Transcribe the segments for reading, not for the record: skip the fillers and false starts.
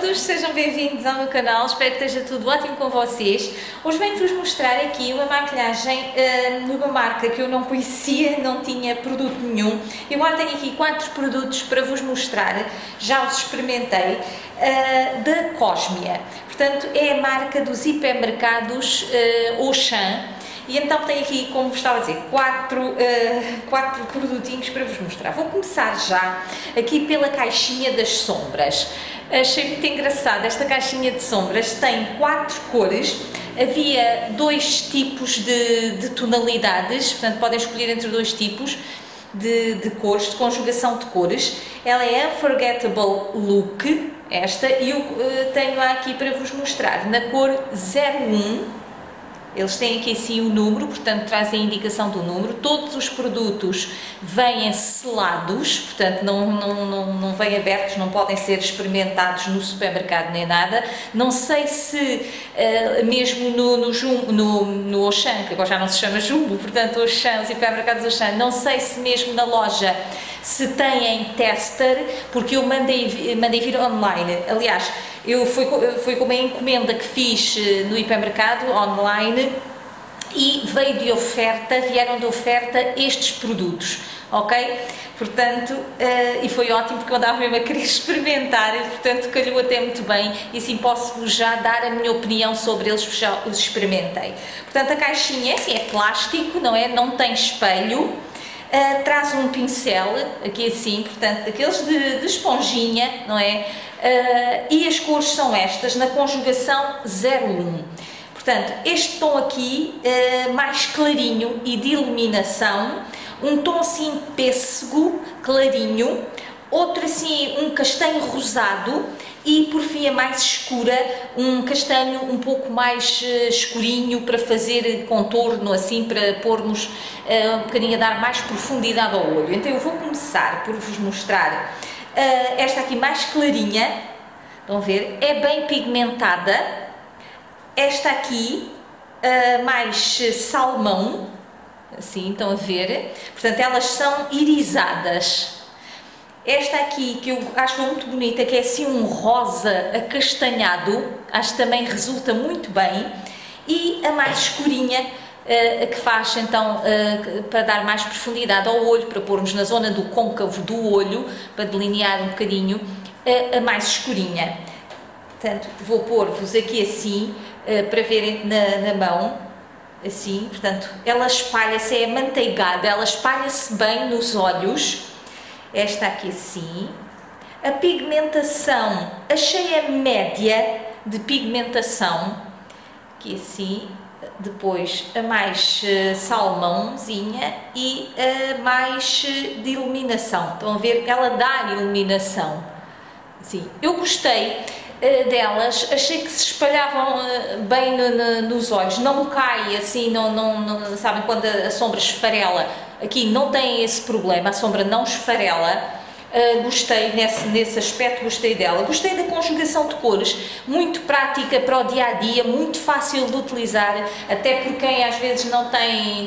todos, sejam bem-vindos ao meu canal, espero que esteja tudo ótimo com vocês. Hoje venho-vos mostrar aqui uma maquilhagem numa marca que eu não conhecia, não tinha produto nenhum. Eu agora tenho aqui 4 produtos para vos mostrar, já os experimentei, da Cosmia. Portanto, é a marca dos hipermercados Auchan. E então tenho aqui, como vos estava a dizer, 4 produtinhos para vos mostrar. Vou começar já aqui pela caixinha das sombras. Achei muito engraçado, esta caixinha de sombras tem 4 cores. Havia 2 tipos de tonalidades, portanto podem escolher entre 2 tipos de cores, de conjugação de cores. Ela é Unforgettable Look, esta, e eu tenho aqui para vos mostrar na cor 01. Eles têm aqui assim o número, portanto trazem a indicação do número. Todos os produtos vêm selados, portanto não vêm abertos, não podem ser experimentados no supermercado nem nada. Não sei se mesmo no Auchan, que agora já não se chama Jumbo, portanto Auchan, os hipermercados Auchan, não sei se mesmo na loja se têm tester, porque eu mandei vir online. Aliás, foi com uma encomenda que fiz no hipermercado online e vieram de oferta estes produtos, ok? Portanto, e foi ótimo porque eu andava mesmo a querer experimentar, e portanto calhou até muito bem, e assim posso-vos já dar a minha opinião sobre eles, porque já os experimentei. Portanto, a caixinha assim, é plástico, não é? Não tem espelho. Traz um pincel, aqui assim, portanto, daqueles de esponjinha, não é? E as cores são estas, na conjugação 01. Portanto, este tom aqui, mais clarinho e de iluminação, um tom assim pêssego, clarinho, outro assim, um castanho rosado, e por fim a mais escura, um castanho um pouco mais escurinho para fazer contorno, assim, para pormos um bocadinho a dar mais profundidade ao olho. Então eu vou começar por vos mostrar esta aqui mais clarinha, estão a ver, é bem pigmentada. Esta aqui mais salmão, assim, estão a ver, portanto elas são irisadas. Esta aqui, que eu acho muito bonita, que é assim um rosa acastanhado, acho que também resulta muito bem. E a mais escurinha, que faz então para dar mais profundidade ao olho, para pormos na zona do côncavo do olho, para delinear um bocadinho, a mais escurinha. Portanto, vou pôr-vos aqui assim, para verem na mão, assim, portanto, ela espalha-se, é amanteigada, ela espalha-se bem nos olhos. Esta aqui assim, a pigmentação, achei a média de pigmentação, aqui assim, depois a mais salmãozinha e a mais de iluminação. Estão a ver? Ela dá iluminação. Sim, eu gostei delas, achei que se espalhavam bem nos olhos, não cai assim, sabem quando a sombra esfarela, aqui não tem esse problema, a sombra não esfarela. Gostei nesse aspecto, gostei dela, gostei da conjugação de cores, muito prática para o dia a dia, muito fácil de utilizar, até por quem às vezes não tem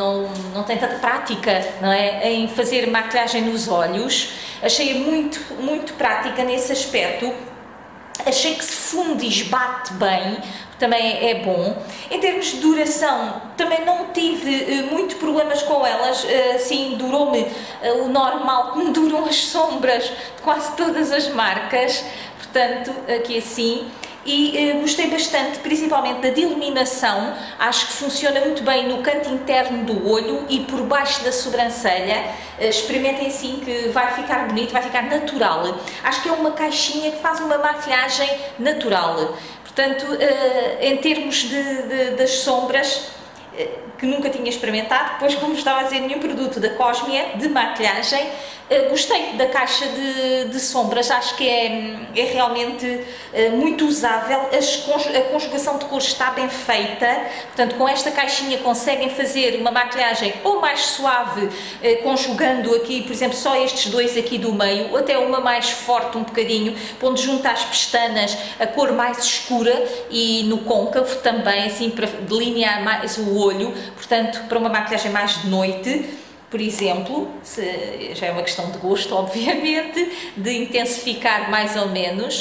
tanta prática, não é, em fazer maquilhagem nos olhos. Achei muito prática nesse aspecto. Achei que se funde e esbate bem, também é bom. Em termos de duração, também não tive muito problemas com elas, assim, durou-me o normal, como duram as sombras de quase todas as marcas, portanto, aqui assim. E gostei bastante, principalmente da de iluminação, acho que funciona muito bem no canto interno do olho e por baixo da sobrancelha. Experimentem assim que vai ficar bonito, vai ficar natural. Acho que é uma caixinha que faz uma maquilhagem natural. Portanto, em termos das sombras, que nunca tinha experimentado, depois como estava a dizer, nenhum produto da Cosmia de maquilhagem, gostei da caixa de sombras, acho que é realmente muito usável, a conjugação de cores está bem feita, portanto com esta caixinha conseguem fazer uma maquilhagem ou mais suave, conjugando aqui, por exemplo, só estes dois aqui do meio, até uma mais forte um bocadinho, pondo junto às pestanas a cor mais escura e no côncavo também, assim, para delinear mais o olho, portanto para uma maquilhagem mais de noite. Por exemplo, já é uma questão de gosto, obviamente, de intensificar mais ou menos,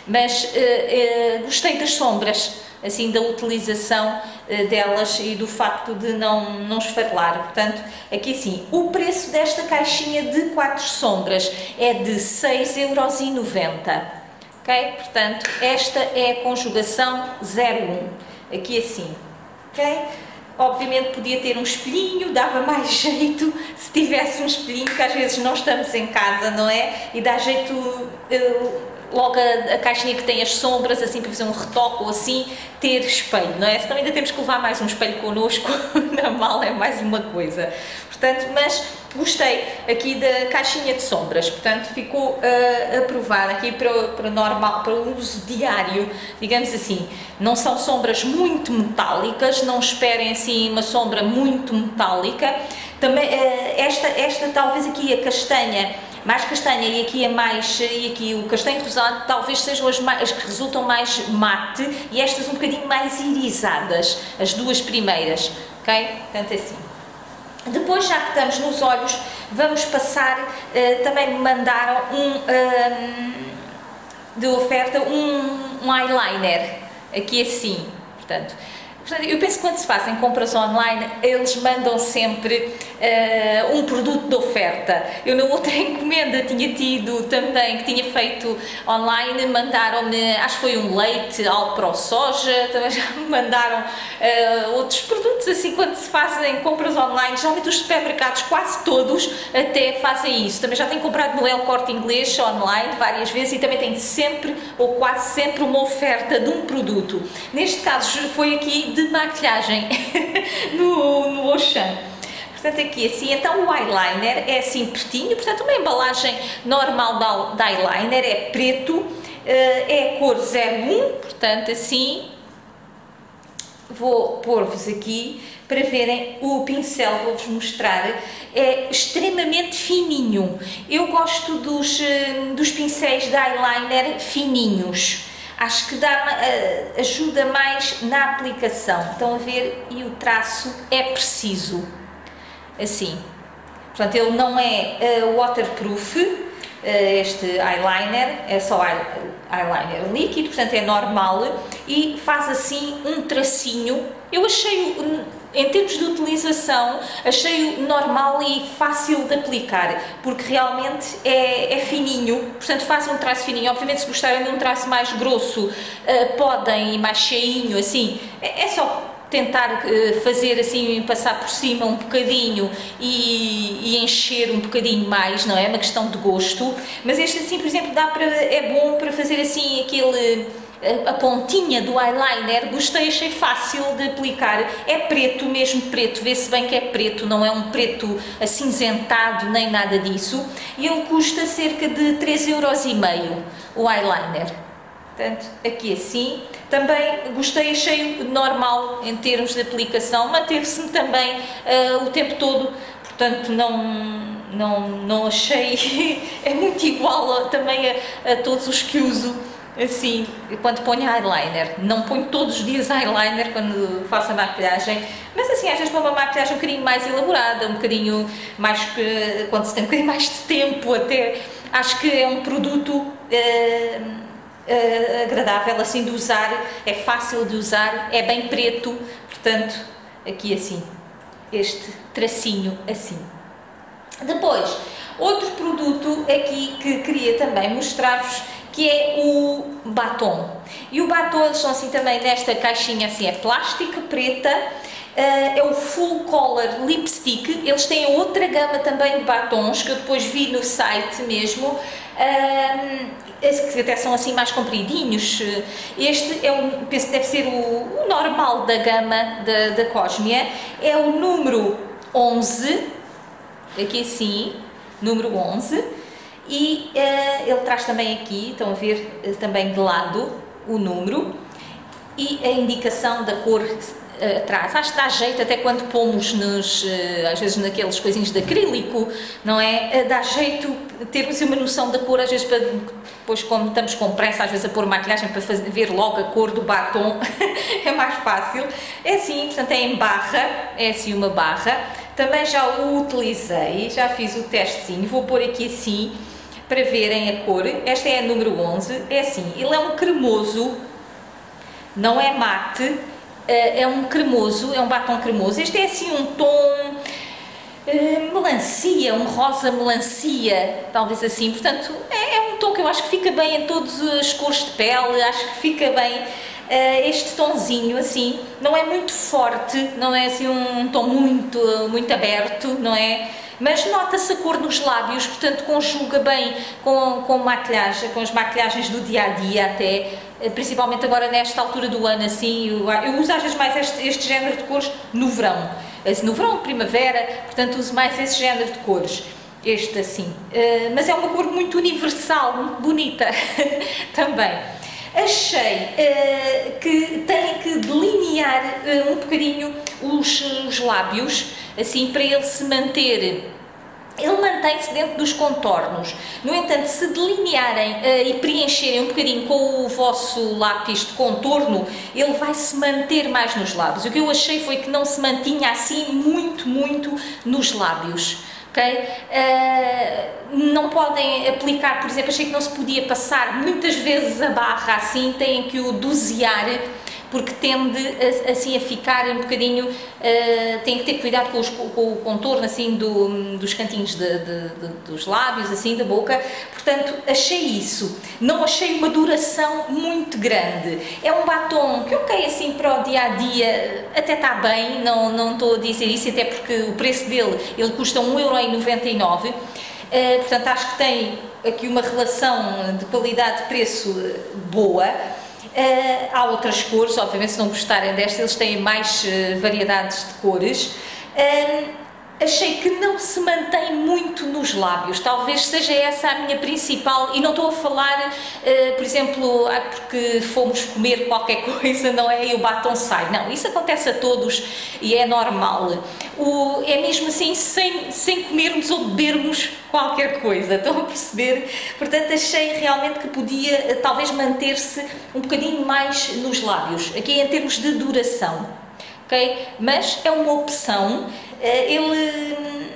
mas gostei das sombras, assim, da utilização delas e do facto de não esfarelar. Portanto, aqui sim, o preço desta caixinha de 4 sombras é de 6,90 €, ok? Portanto, esta é a conjugação 01, aqui assim, ok? Obviamente podia ter um espelhinho, dava mais jeito se tivesse um espelhinho, que às vezes não estamos em casa, não é? E dá jeito logo a caixinha que tem as sombras, assim, para fazer um retoque ou assim, ter espelho, não é? Senão ainda temos que levar mais um espelho connosco, na mala é mais uma coisa. Portanto, mas gostei aqui da caixinha de sombras, portanto ficou aprovada aqui para normal, para o uso diário, digamos assim. Não são sombras muito metálicas, não esperem assim uma sombra muito metálica. Também esta talvez aqui a castanha, mais castanha, e aqui a mais, e aqui o castanho rosado talvez sejam as que resultam mais mate, e estas um bocadinho mais irisadas, as duas primeiras, ok? Portanto assim. Depois, já que estamos nos olhos, vamos passar, também me mandaram de oferta um eyeliner, aqui assim, portanto, eu penso que quando se fazem compras online, eles mandam sempre um produto de oferta. Eu na outra encomenda tinha tido também, que tinha feito online, mandaram-me, acho que foi um leite Alpro Soja, também já me mandaram outros produtos, assim, quando se fazem compras online, geralmente os supermercados, quase todos, até fazem isso. Também já tenho comprado no El Corte Inglês online várias vezes e também tem sempre, ou quase sempre, uma oferta de um produto. Neste caso foi aqui de maquilhagem no Auchan. Portanto, aqui assim, então o eyeliner é assim pretinho, portanto uma embalagem normal da eyeliner, é preto, é a cor 01, portanto assim, vou pôr-vos aqui para verem o pincel, vou-vos mostrar, é extremamente fininho. Eu gosto dos pincéis de eyeliner fininhos. Acho que ajuda mais na aplicação. Estão a ver? E o traço é preciso. Assim. Portanto, ele não é waterproof, este eyeliner, é só eyeliner líquido, portanto é normal, e faz assim um tracinho. Eu achei, em termos de utilização, achei-o normal e fácil de aplicar, porque realmente é fininho, portanto faz um traço fininho. Obviamente, se gostarem de um traço mais grosso, podem, mais cheinho, assim, é só tentar fazer assim, passar por cima um bocadinho e encher um bocadinho mais, não é? É uma questão de gosto, mas este assim, por exemplo, é bom para fazer assim a pontinha do eyeliner. Gostei, achei fácil de aplicar, é preto, mesmo preto, vê-se bem que é preto, não é um preto acinzentado nem nada disso, e ele custa cerca de 3,5 € o eyeliner. Portanto, aqui assim, também gostei, achei normal em termos de aplicação, manteve-se também o tempo todo, portanto não achei, é muito igual também a todos os que uso, assim, quando ponho eyeliner. Não ponho todos os dias eyeliner quando faço a maquilhagem, mas assim, às vezes para uma maquilhagem um bocadinho mais elaborada, um bocadinho mais, quando se tem um bocadinho mais de tempo, até, acho que é um produto agradável assim de usar, é fácil de usar, é bem preto, portanto, aqui assim, este tracinho assim. Depois, outro produto aqui que queria também mostrar-vos, que é o batom. E o batom, eles são assim também nesta caixinha assim, é plástica, preta, é o Full Color Lipstick. Eles têm outra gama também de batons, que eu depois vi no site mesmo, que até são assim mais compridinhos. Este é penso que deve ser o normal da gama da Cosmia, é o número 11, aqui assim, número 11, e ele traz também aqui, estão a ver também de lado o número e a indicação da cor atrás. Acho que dá jeito até quando pomos às vezes naqueles coisinhos de acrílico, não é? Dá jeito termos uma noção da cor, às vezes depois quando estamos com pressa, às vezes a pôr maquilhagem para ver logo a cor do batom, é mais fácil. É assim, portanto é em barra, é assim uma barra. Também já o utilizei, já fiz o testezinho, vou pôr aqui assim. para verem a cor. Esta é a número 11, é assim, ele é um cremoso, não é mate, é um cremoso, é um batom cremoso. Este é assim um tom melancia, um rosa melancia, talvez assim, portanto é um tom que eu acho que fica bem em todas as cores de pele, acho que fica bem este tonzinho assim, não é muito forte, não é assim um tom muito aberto, não é? Mas nota-se a cor nos lábios, portanto conjuga bem com maquilhagem, com as maquilhagens do dia-a-dia até, principalmente agora nesta altura do ano assim, eu uso às vezes mais este género de cores no verão, no verão, primavera, portanto uso mais esse género de cores, este assim, mas é uma cor muito universal, muito bonita também. Achei que tenho que delinear um bocadinho os lábios, assim, para ele se manter. Ele mantém-se dentro dos contornos. No entanto, se delinearem e preencherem um bocadinho com o vosso lápis de contorno, ele vai se manter mais nos lábios. O que eu achei foi que não se mantinha assim muito nos lábios. Okay? Não podem aplicar, por exemplo, achei que não se podia passar muitas vezes a barra assim, têm que o dosear, porque tende assim a ficar um bocadinho, tem que ter cuidado com o contorno assim dos cantinhos dos lábios, assim da boca, portanto achei isso, não achei uma duração muito grande, é um batom que ok, assim para o dia-a-dia até está bem, não estou a dizer isso, até porque o preço dele, ele custa 1,99€, portanto acho que tem aqui uma relação de qualidade-preço boa. Há outras cores, obviamente se não gostarem desta, eles têm mais variedades de cores. Achei que não se mantém muito nos lábios, talvez seja essa a minha principal, e não estou a falar, por exemplo, porque fomos comer qualquer coisa, não é? E o batom sai, não, isso acontece a todos e é normal, é mesmo assim, sem comermos ou bebermos qualquer coisa, estão a perceber? Portanto, achei realmente que podia talvez manter-se um bocadinho mais nos lábios, aqui em termos de duração, ok? Mas é uma opção. Ele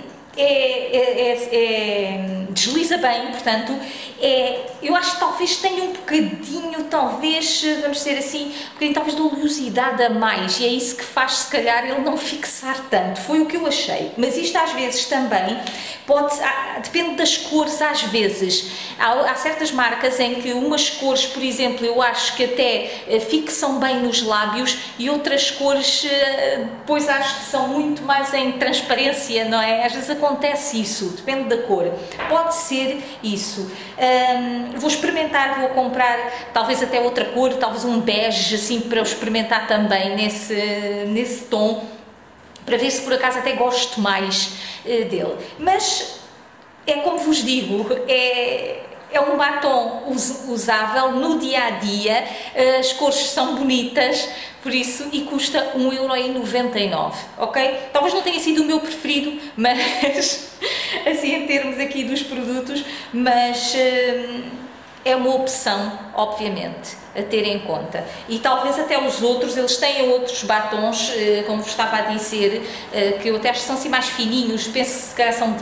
desliza bem, portanto, eu acho que talvez tenha um bocadinho, talvez, vamos dizer assim, um bocadinho talvez de oleosidade a mais, e é isso que faz, se calhar, ele não fixar tanto, foi o que eu achei, mas isto às vezes também depende das cores às vezes, há certas marcas em que umas cores, por exemplo, eu acho que até fixam bem nos lábios, e outras cores, depois acho que são muito mais em transparência, não é? Às vezes acontece isso, depende da cor, pode ser isso. Vou experimentar, vou comprar talvez até outra cor, talvez um bege assim para eu experimentar também nesse tom, para ver se por acaso até gosto mais dele. Mas é como vos digo, é um batom usável no dia-a-dia, as cores são bonitas, por isso, e custa 1,99€, ok? Talvez não tenha sido o meu preferido, mas, assim em termos aqui dos produtos, mas é uma opção, obviamente, a ter em conta. E talvez até os outros, eles têm outros batons, como vos estava a dizer, que eu até acho que são assim mais fininhos, penso que são de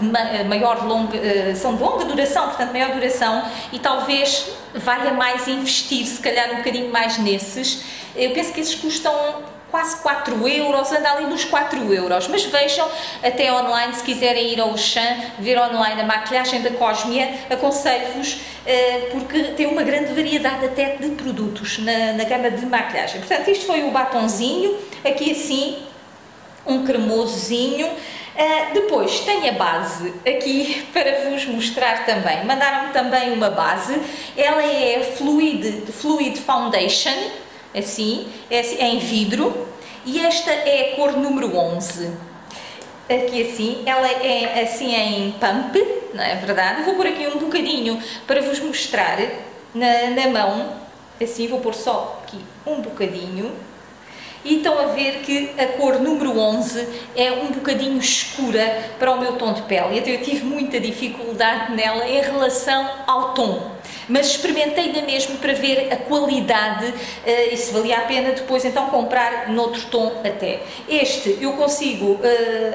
são de longa duração, portanto maior duração, e talvez valha mais investir, se calhar um bocadinho mais nesses. Eu penso que esses custam quase 4€, anda ali nos 4€, mas vejam até online, se quiserem ir ao Auchan, ver online a maquilhagem da Cosmia, aconselho-vos, porque tem uma grande variedade até de produtos na gama de maquilhagem. Portanto, isto foi o batonzinho, aqui assim, um cremosozinho. Depois tem a base aqui para vos mostrar também, mandaram-me também uma base, ela é Fluid Foundation, assim, é em vidro, e esta é a cor número 11, aqui assim, ela é assim em pump, não é verdade? Vou pôr aqui um bocadinho para vos mostrar na mão, assim, vou pôr só aqui um bocadinho, e estão a ver que a cor número 11 é um bocadinho escura para o meu tom de pele, então eu tive muita dificuldade nela em relação ao tom, mas experimentei na mesma para ver a qualidade e se valia a pena depois então comprar noutro tom até. Este eu consigo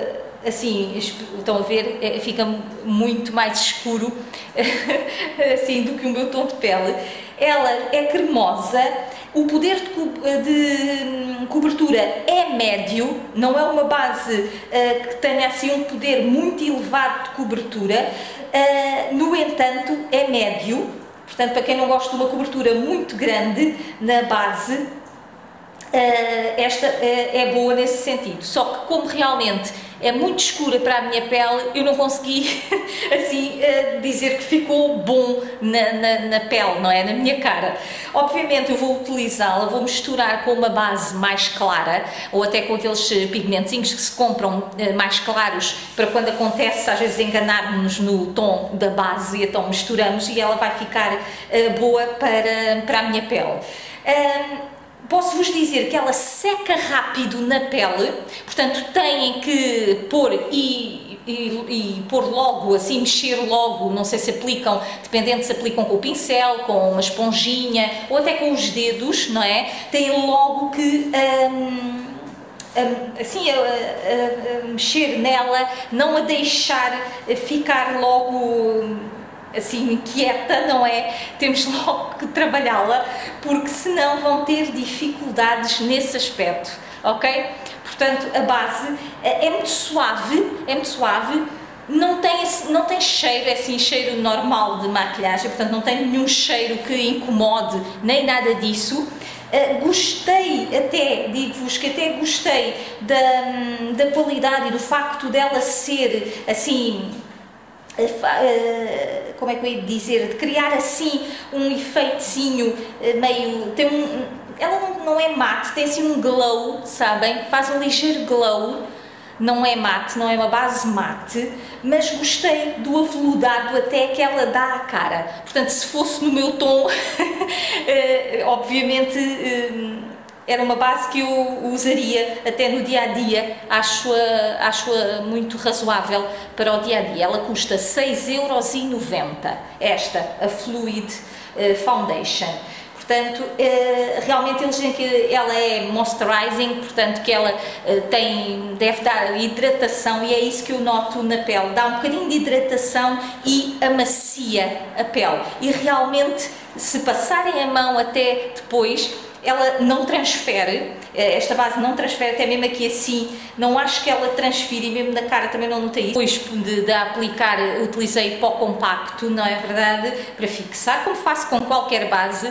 assim, estão a ver, fica muito mais escuro assim do que o meu tom de pele. Ela é cremosa, o poder de cobertura é médio, não é uma base que tenha assim um poder muito elevado de cobertura, no entanto é médio, portanto para quem não gosta de uma cobertura muito grande na base, esta é boa nesse sentido. Só que como realmente é muito escura para a minha pele, eu não consegui assim dizer que ficou bom na pele, não é? Na minha cara. Obviamente eu vou utilizá-la, vou misturar com uma base mais clara, ou até com aqueles pigmentinhos que se compram mais claros, para quando acontece às vezes enganarmos no tom da base, e então misturamos e ela vai ficar boa para a minha pele. Posso-vos dizer que ela seca rápido na pele, portanto têm que pôr e pôr logo, assim, mexer logo, não sei se aplicam, dependendo se aplicam com o pincel, com uma esponjinha ou até com os dedos, não é? Têm logo que assim, mexer nela, não a deixar ficar logo assim quieta, não é? Temos logo que trabalhá-la, porque senão vão ter dificuldades nesse aspecto, ok? Portanto, a base é muito suave, não tem cheiro, é assim cheiro normal de maquilhagem, portanto não tem nenhum cheiro que incomode, nem nada disso. Gostei até, digo-vos que até gostei da qualidade e do facto dela ser assim, como é que eu ia dizer, de criar assim um efeitozinho meio, ela não é mate, tem assim um glow, sabem, faz um ligeiro glow, não é mate, não é uma base mate, mas gostei do aveludado até que ela dá à cara. Portanto, se fosse no meu tom, obviamente era uma base que eu usaria até no dia-a-dia, acho-a muito razoável para o dia-a-dia. Ela custa 6,90€, esta, a Fluid Foundation. Portanto, realmente eles dizem que ela é moisturizing, portanto que ela deve dar hidratação, e é isso que eu noto na pele, dá um bocadinho de hidratação e amacia a pele. E realmente, se passarem a mão até depois, ela não transfere, esta base não transfere, até mesmo aqui assim, não acho que ela transfere, e mesmo na cara também não notei isso. Depois de aplicar, utilizei pó compacto, não é verdade, para fixar, como faço com qualquer base,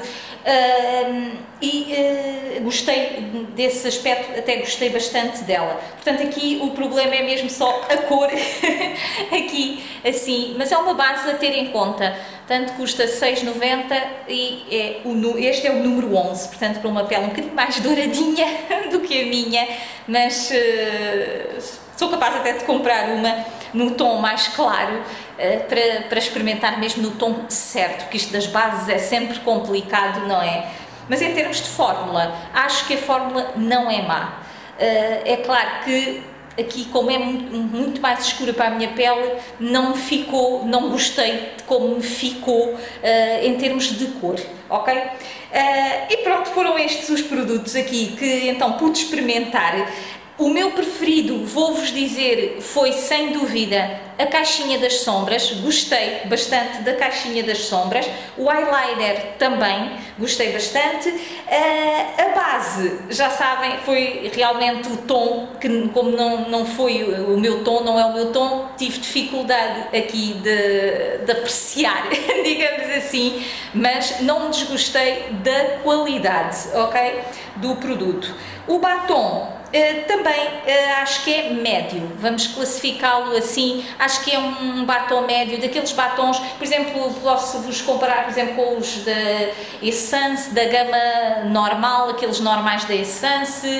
gostei desse aspecto, até gostei bastante dela. Portanto, aqui o problema é mesmo só a cor, aqui assim, mas é uma base a ter em conta. Portanto, custa 6,90 e este é o número 11, portanto, para uma pele um bocadinho mais douradinha do que a minha, mas sou capaz até de comprar uma no tom mais claro, para experimentar mesmo no tom certo, porque isto das bases é sempre complicado, não é? Mas em termos de fórmula, acho que a fórmula não é má. É claro que aqui, como é muito mais escura para a minha pele, não gostei de como me ficou em termos de cor, ok? E pronto, foram estes os produtos aqui que então pude experimentar. O meu preferido, vou-vos dizer, foi sem dúvida a caixinha das sombras. Gostei bastante da caixinha das sombras. O eyeliner também gostei bastante. A base, já sabem, foi realmente o tom, que como não foi o meu tom, não é o meu tom, tive dificuldade aqui de apreciar, digamos assim, mas não me desgostei da qualidade, ok? Do produto. O batom também acho que é médio, vamos classificá-lo assim, acho que é um batom médio, daqueles batons, por exemplo, posso-vos comparar, por exemplo, com os da Essence, da gama normal, aqueles normais da Essence.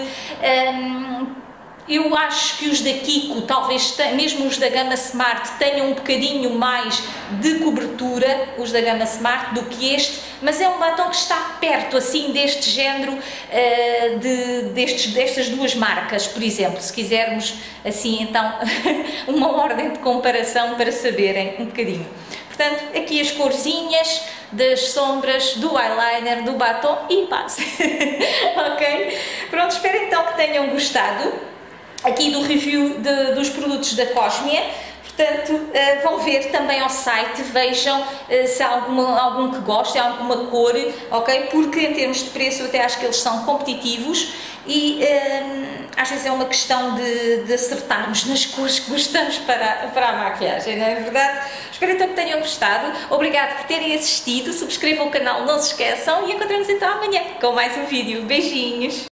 Eu acho que os da Kiko, talvez mesmo os da gama Smart, tenham um bocadinho mais de cobertura, os da gama Smart, do que este, mas é um batom que está perto, assim, deste género, destas duas marcas, por exemplo, se quisermos, assim, então, uma ordem de comparação para saberem um bocadinho. Portanto, aqui as corzinhas das sombras, do eyeliner, do batom e base. Ok? Pronto, espero então que tenham gostado. aqui do review dos produtos da Cosmia. Portanto, vão ver também ao site, vejam se há algum que gostem, alguma cor, ok? Porque em termos de preço eu até acho que eles são competitivos e às vezes é uma questão de acertarmos nas cores que gostamos para a maquilhagem, não é verdade? Espero então que tenham gostado, obrigado por terem assistido, subscrevam o canal, não se esqueçam e encontramos então amanhã com mais um vídeo. Beijinhos!